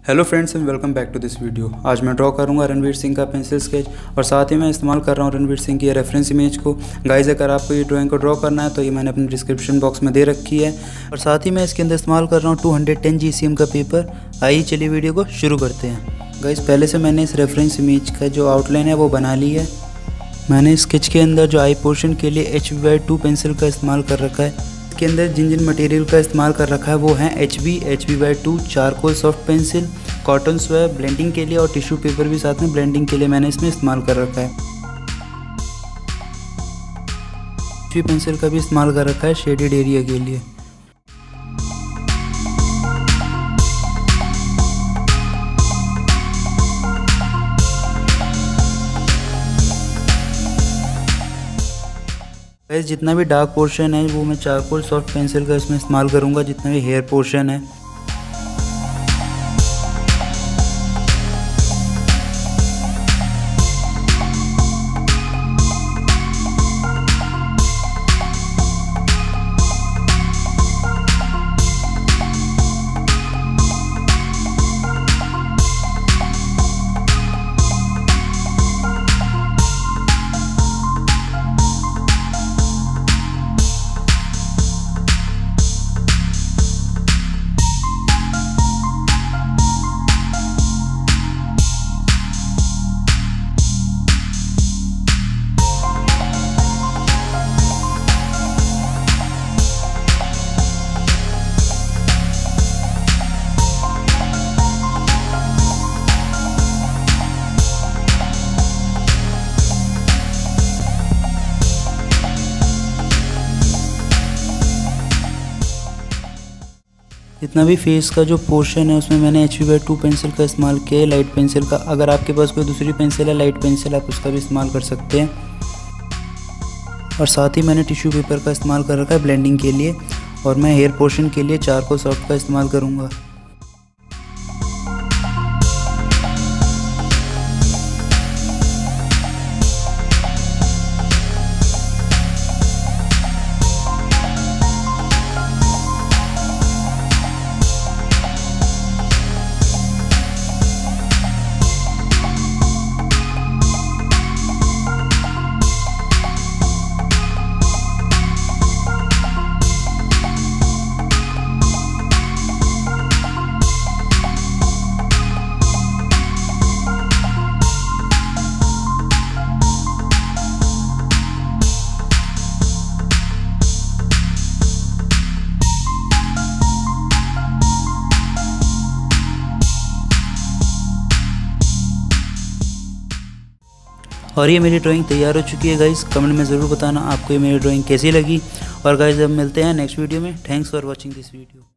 Hello friends and welcome back to this video. आज मैं draw करूंगा रणवीर सिंह का पेंसिल स्केच और साथ ही मैं इस्तेमाल कर रहा हूं रणवीर सिंह की रेफरेंस इमेज को। गाइस, अगर आपको ये ड्राइंग को ड्रॉ करना है तो ये मैंने अपने डिस्क्रिप्शन बॉक्स में दे रखी है और साथ ही मैं इसके अंदर इस्तेमाल कर रहा हूँ 210 GCM का पेपर। आइए चलिए वीडियो को शुरू करते हैं। गाइस, पहले से मैंने इस रेफरेंस इमेज का जो आउटलाइन है वो बना ली है। मैंने स्केच के अंदर जो आई पोर्शन के लिए HB/2 पेंसिल का इस्तेमाल कर रखा है। इसके अंदर जिन मटेरियल का इस्तेमाल कर रखा है वो है HB/2 charcoal soft pencil, cotton swab blending के लिए और टिश्यू पेपर भी साथ में ब्लेंडिंग के लिए मैंने इसमें इस्तेमाल कर रखा है। HB पेंसिल का भी इस्तेमाल कर रखा है शेडेड एरिया के लिए। जितना भी डार्क पोर्शन है वो मैं चारकोल सॉफ्ट पेंसिल का इसमें इस्तेमाल करूँगा। जितना भी हेयर पोर्शन है जितना भी फेस का जो पोर्शन है उसमें मैंने HB/2 पेंसिल का इस्तेमाल किया है, लाइट पेंसिल का। अगर आपके पास कोई दूसरी पेंसिल है लाइट पेंसिल, आप उसका भी इस्तेमाल कर सकते हैं। और साथ ही मैंने टिश्यू पेपर का इस्तेमाल कर रखा है ब्लेंडिंग के लिए और मैं हेयर पोर्शन के लिए चारकोल सॉफ्ट का इस्तेमाल करूँगा। और ये मेरी ड्राइंग तैयार हो चुकी है। गाइस, कमेंट में ज़रूर बताना आपको ये मेरी ड्राइंग कैसी लगी। और गाइस, अब मिलते हैं नेक्स्ट वीडियो में। Thanks for watching this video.